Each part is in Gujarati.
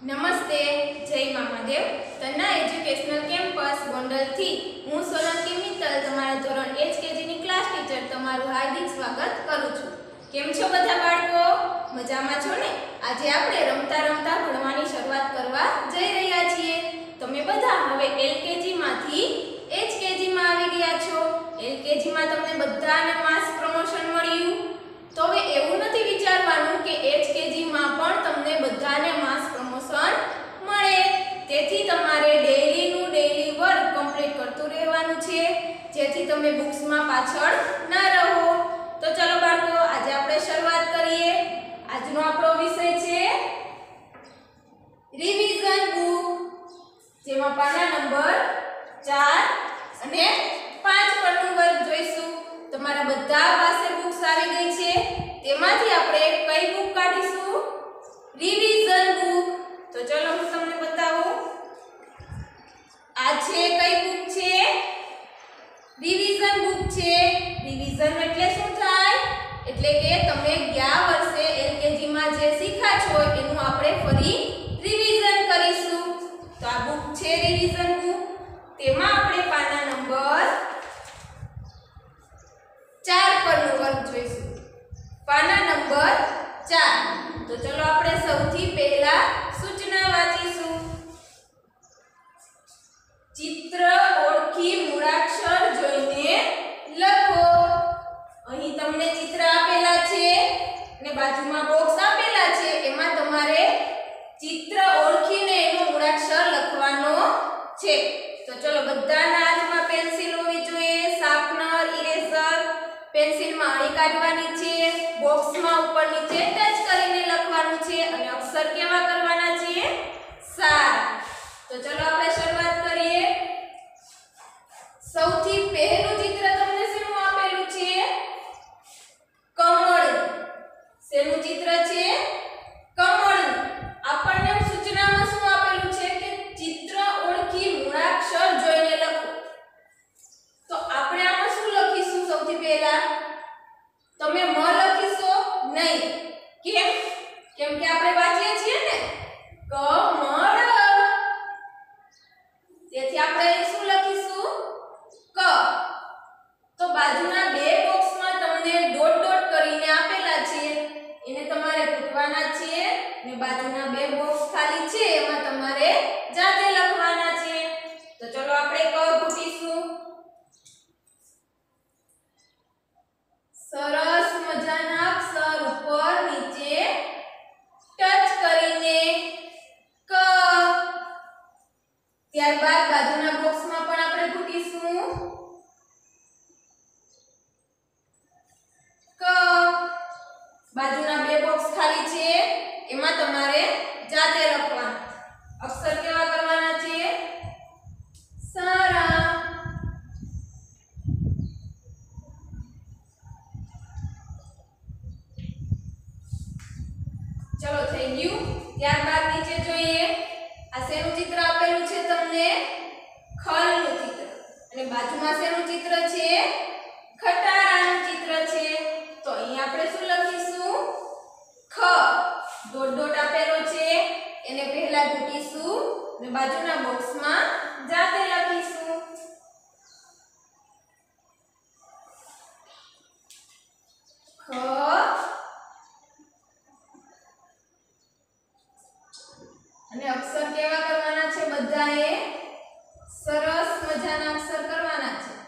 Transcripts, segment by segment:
નમસ્તે, જય મામાદેવ. તન્ના એજ્યુકેશનલ કેમ્પસ ગોંડલથી હું સોલંકી મિત્તલ તમારા ધોરણ HKGની ક્લાસ ટીચર તમારું હાર્દિક સ્વાગત કરું છું. કેમ છો બધા બાળકો? મજામાં છો ને? આજે આપણે રમતા રમતા ભણવાની શરૂઆત કરવા જઈ રહ્યા છીએ. તમે બધા હવે LKG માંથી HKG માં આવી ગયા છો. LKG માં તમને બધાને માસ પ્રમોશન મળ્યું. તો હવે એવું નથી વિચારવાનું કે HKG માં પણ તમને બધાને માસ પ્રમોશન મળે. તેથી તમારે ડેઈલીનું ડેઈલી વર્ક કમ્પ્લીટ કરતું રહેવાનું છે, જેથી તમે બુક્સમાં પાછળ ના રહો. તો ચલો બાળકો, આજે આપણે શરૂઆત કરીએ. આજનો આપણો વિષય છે રિવિઝન બુક, જેમાં પાના નંબર 4 અને 5 પરનું વર્ક જોઈશું. તમારા બધા પાસે બુક્સ આવી ગઈ છે, તેમાંથી આપણે કઈ બુક કાઢીશું? Revision book. તો ચલો હું તમને બતાવું. આ છે કઈ બુક છે? રિવિઝન બુક છે. રિવિઝન એટલે શું થાય? એટલે કે તમે ગયા વર્ષે LKG માં જે શીખ્યા છો એનું આપણે ફરી રિવિઝન કરીશું. તો આ બુક છે રિવિઝન બુક. તેમાં આપણે પાના નંબર 4 પરનું વર્ક જોઈશું. પાના નંબર 4. તો ચલો આપણે સૌથી પહેલા સૂચના વાંચીશું. ચિત્ર ઓળખી મૂળાક્ષર જોઈને લખો. અહીં તમને ચિત્ર આપેલા છે અને બાજુમાં બોક્સ આપેલા છે. એમાં તમારે ચિત્ર ઓળખીને એનો મૂળાક્ષર લખવાનો છે. તો ચલો બધાના હાથમાં પેન્સિલ હોવી જોઈએ, શાર્પનર, ઇરેઝર. પેન્સિલમાં અણી કાઢવાની છે, બોક્સમાં ઉપર નીચે ટચ કરીને લખવાનું છે અને અક્ષર કેવા કરવાના છે? સારા. તો ચલો આપણે શરૂઆત કરીએ. સૌથી પહેલું ચિત્ર તમને શેનું આપેલું છે? કમળ. શેનું ચિત્ર છે? કમળ. આપણને સૂચનામાં શું આપેલું છે કે ચિત્ર ઓળખી મૂળાક્ષર જોઈને લખો. તો આપણે આમાં શું લખીશું? સૌથી પહેલા તમે મ લખીશો નહીં. કેમ? કેમ કે આપણે વાંચીએ છીએ ને કમળ. તેથી આપણે શું લખીશું? ક. તો બાજુના બે બોક્સમાં તમને ડોટ ડોટ કરીને આપેલા છે, એને તમારે પૂરવાના છે અને બાજુના બે બોક્સ ખાલી છે એમાં તમારે જાતે લખવાના છે. તો ચલો આપણે ક પૂટીશું. સરસ મજાના અક્ષર ઉપર નીચે ટચ કરીને ક. ત્યારબાદ બાજુના બોક્સમાં પણ આપણે ઘૂંટીશું ક. બાજુના બે બોક્સ ખાલી છે એમાં તમારે જાતે લખવાના. અક્ષર કેવા કરવાના છે? સારા. ચલો થઈ ગયું. ત્યારબાદ નીચે જોઈએ. આ શેનું ચિત્ર આપેલું છે તમને? ખલનું ચિત્ર. અને બાજુમાં શેનું ચિત્ર છે? ખટારાનું ચિત્ર છે. તો અહીં આપણે શું લખીશું? ખ. ડોટ ડોટ આપેલો છે એને પહેલા ઘૂંટીશું અને બાજુના બોક્સમાં જાતે લખીશું. ખ. અને અક્ષર કેવા કરવાના છે? બધાએ સરસ મજાના અક્ષર કરવાના છે.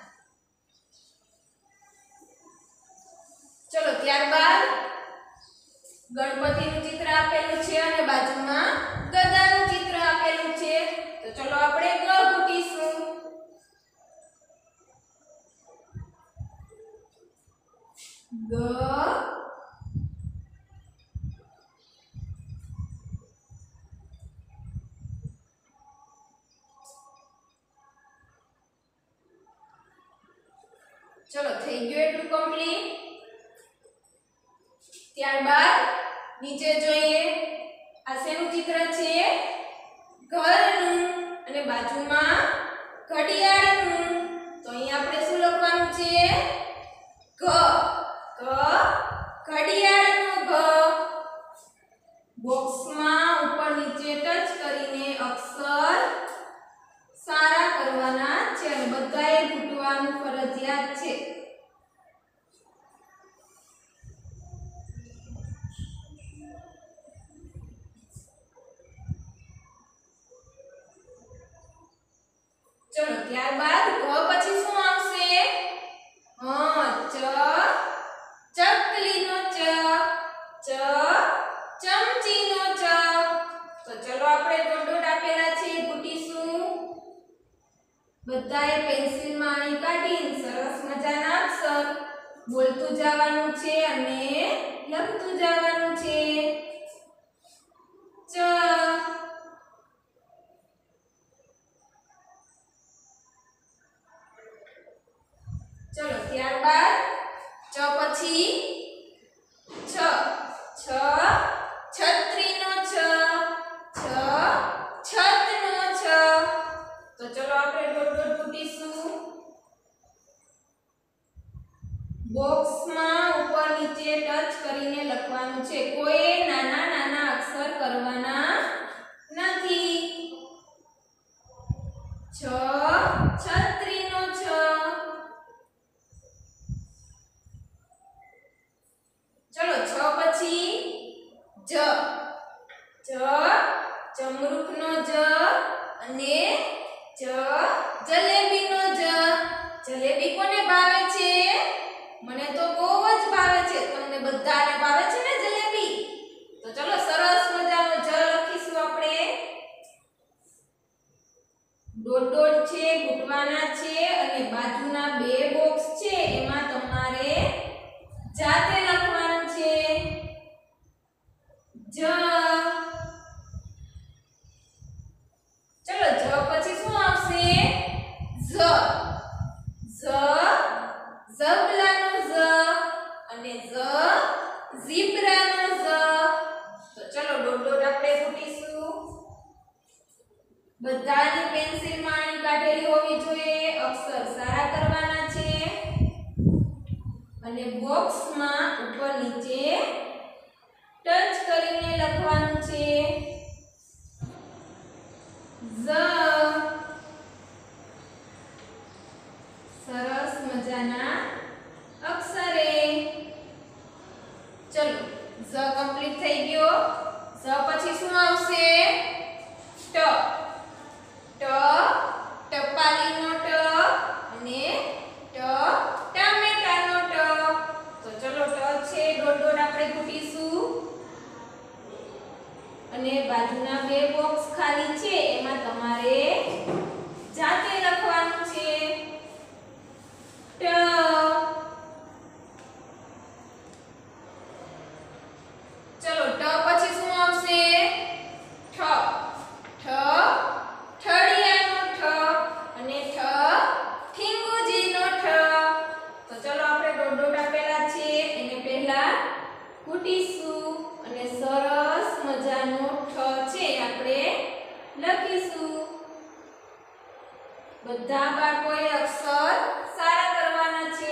ચલો ત્યારબાદ ગણપતિનું ચિત્ર આપેલું છે અને બાજુમાં ગદાનું ચિત્ર આપેલું છે. તો ચલો આપણે ગ ઘૂંટીશું. ગ. ચલો થઈ ગયું એટલું કમ્પ્લીટ. ત્યારબાદ નીચે જોઈએ. આ શેનું ચિત્ર છે? ઘરનું અને બાજુમાં ઘડિયાળનું. તો અહીં આપણે શું લખવાનું છે? ઘ. ઘડિયાળનું ઘ. બોક્સમાં ઉપર નીચે ટચ બધાએ પેન્સિલમાં અણી કાઢીને સરસ મજાના અક્ષર બોલતું જવાનું છે અને લખતું જવાનું છે. ચ ચલો ત્યારબાદ ચ પછી છ. છ છત્રીનો છ. છ છતનો છ. તો ચલો આપણે ડોટ ડોટ પૂટીશું. બોક્સમાં ઉપર નીચે ટચ કરીને લખવાનું છે. કોઈ નાના નાના અક્ષર કરવાના નથી. છ છત્રીનો છ. ચલો છ પછી જ. જ જમરૂખનો જ અને જ જલેબીનો જ. જલેબી કોને ભાવે છે? મને તો બહુ જ ભાવે છે. તમને બધાને ભાવે છે ને જલેબી? તો ચલો સરસ મજાનો જ લખીશું આપણે. ડોટ ડોટ છે, ઘૂંટવાના છે અને બાજુના બે બોક્સ છે એમાં તમારે જાતે લખવાનું છે. જ. ચલો જ પછી શું આવશે? ઝ. ઝ ઝબલાનો ઝ અને ઝ ઝીબ્રાનો ઝ. તો ચલો ડોટ ડોટ આપણે પૂટીશું. બધાની પેન્સિલમાં અણી કાઢેલી હોવી જોઈએ. અક્ષર સારા કરવાના છે અને બોક્સમાં ઉપર નીચે ટચ કરીને લખવાનું છે. ઝ. સરસ મજાના અક્ષરે. ચલો ઝ કમ્પ્લીટ થઈ ગયો. ઝ પછી શું આવશે? ટ. ટ ટપાલીનો ટ અને ટ ટામેટાનો ટ. તો ચલો ટ છે ડોટ ડોટ આપણે પૂટીશું અને બાજુના બે બોક્સ ખાલી છે એમાં તમારે જાતે લખવાનું છે. ટ. ચલો ટ પછી શું આવશે? ઠ. ઠ ઠળિયાનો ઠ અને ઠ ઠીંગુજીનો ઠ. તો ચલો આપણે ડોટ ડોટ આપેલા છે એને પહેલા કૂટીશું અને સરસ મજાનો ઠ છે આપણે લખીશું. બધા બાળકોએ અક્ષર સારા કરવાના છે.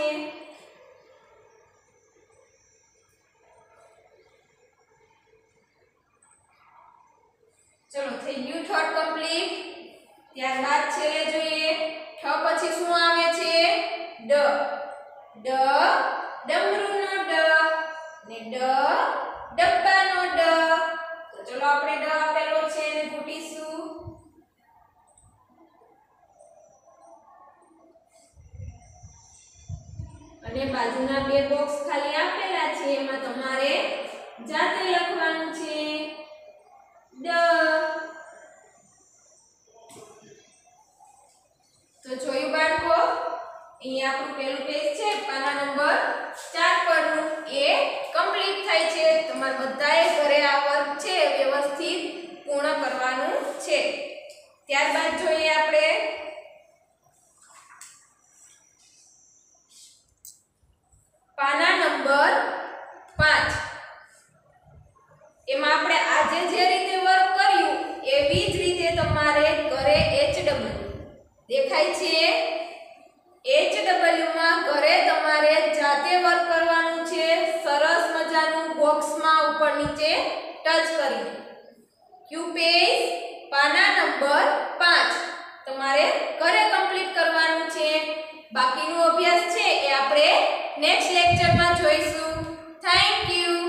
ચલો થઈ ગયું ઠ કમ્પ્લીટ. ત્યારબાદ છેલ્લે જોઈએ. ઠ પછી શું આવે છે? ડ. ડ ડમરૂનો ડ ને ડ ડબ્બાનો ડ. તો ચલો આપણે ડ આપેલો છે એને પૂટીશું. અને બાજુના બે બોક્સ ખાલી આપેલા છે એમાં તમારે જાતે લખવાનું છે. ડ. તો જોયું બાળકો, અહીંયા આપણું પહેલું પેજ છે પાના નંબર 4 પરનું એ કમ્પ્લીટ થાય છે. તમારે બધાએ ઘરે આ વર્ક છે વ્યવસ્થિત પૂર્ણ કરવાનું છે. ત્યારબાદ જોઈએ આપણે પાના નંબર 5. એમાં આપણે આજે જે રીતે વર્ક કર્યું એવી જ રીતે તમારે ઘરે HW દેખાય છે. HW માં ઘરે તમારે જાતે વર્ક કરવાનું છે. સરસ મજાનું બોક્સમાં ઉપર નીચે ટચ કરીને. ક્યુ પેજ પાના નંબર 5 તમારે ઘરે કમ્પ્લીટ કરવાનું છે. બાકીનો અભ્યાસ છે એ આપણે નેક્સ્ટ લેક્ચરમાં જોઈશું. Thank you.